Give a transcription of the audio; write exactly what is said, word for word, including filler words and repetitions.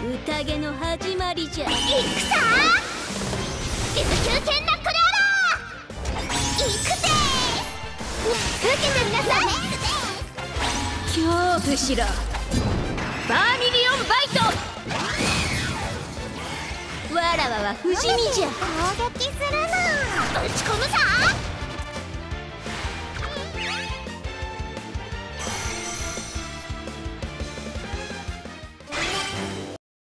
宴の始まりじゃ。 いくさーリズキューケンナックルアラーいくぜー受けてみなさい恐怖しろバーミリオンバイト。わらわは不死身じゃ。 攻撃するなぶち込むさ